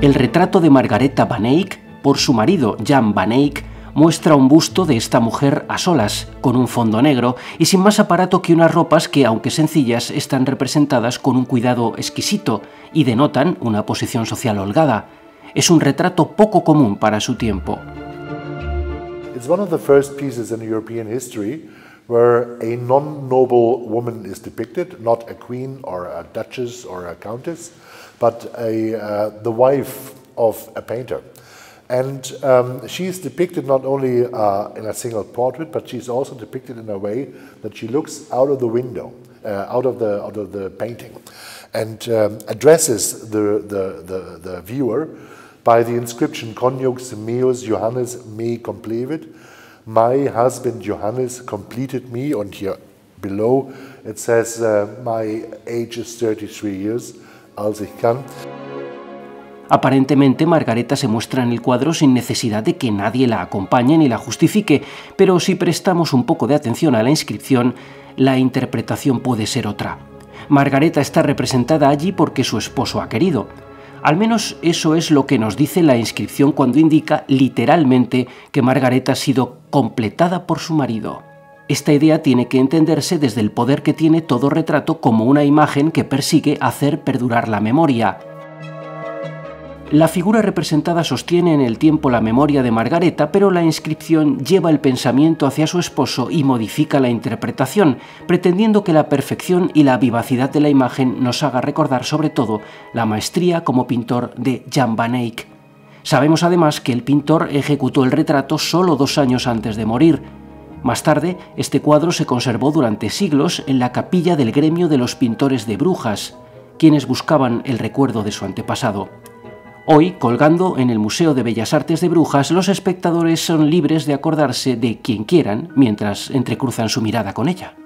El retrato de Margaretha van Eyck, por su marido Jan van Eyck, muestra un busto de esta mujer a solas, con un fondo negro y sin más aparato que unas ropas que, aunque sencillas, están representadas con un cuidado exquisito y denotan una posición social holgada. Es un retrato poco común para su tiempo. It's one of the first pieces in European history where a non-noble woman is depicted, not a queen or a duchess or a countess, but the wife of a painter. And she's depicted not only in a single portrait, but she's also depicted in a way that she looks out of the window, out of the painting, and addresses the viewer by the inscription "Conjux meus Johannes me complevit," my husband Johannes completed me, and here below it says my age is 33 years, als ich kann. Aparentemente, Margaretha se muestra en el cuadro sin necesidad de que nadie la acompañe ni la justifique, pero si prestamos un poco de atención a la inscripción, la interpretación puede ser otra. Margaretha está representada allí porque su esposo ha querido. Al menos eso es lo que nos dice la inscripción cuando indica literalmente que Margaretha ha sido completada por su marido. Esta idea tiene que entenderse desde el poder que tiene todo retrato como una imagen que persigue hacer perdurar la memoria. La figura representada sostiene en el tiempo la memoria de Margaretha, pero la inscripción lleva el pensamiento hacia su esposo y modifica la interpretación, pretendiendo que la perfección y la vivacidad de la imagen nos haga recordar sobre todo la maestría como pintor de Jan van Eyck. Sabemos además que el pintor ejecutó el retrato solo 2 años antes de morir. Más tarde, este cuadro se conservó durante siglos en la capilla del gremio de los pintores de Brujas, quienes buscaban el recuerdo de su antepasado. Hoy, colgando en el Museo de Bellas Artes de Brujas, los espectadores son libres de acordarse de quien quieran mientras entrecruzan su mirada con ella.